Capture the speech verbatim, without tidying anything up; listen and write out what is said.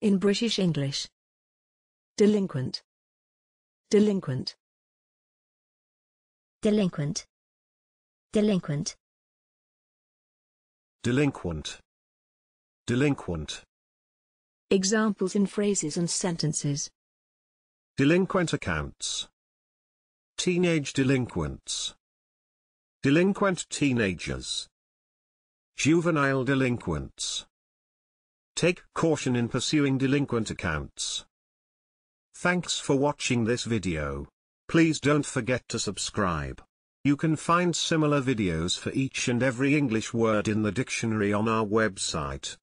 In British English. Delinquent. Delinquent. Delinquent. Delinquent. Delinquent. Delinquent. Examples in phrases and sentences. Delinquent accounts. Teenage delinquents. Delinquent teenagers. Juvenile delinquents. Take caution in pursuing delinquent accounts. Thanks for watching this video. Please don't forget to subscribe. You can find similar videos for each and every English word in the dictionary on our website.